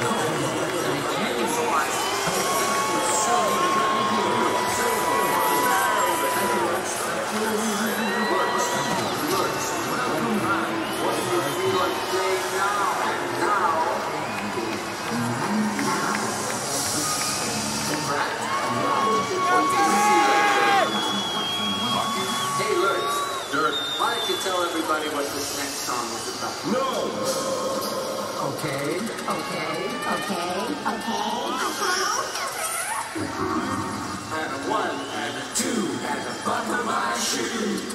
Tell everybody what this next song is about. No! Okay. And a one, and a two, and a buckle my shoe.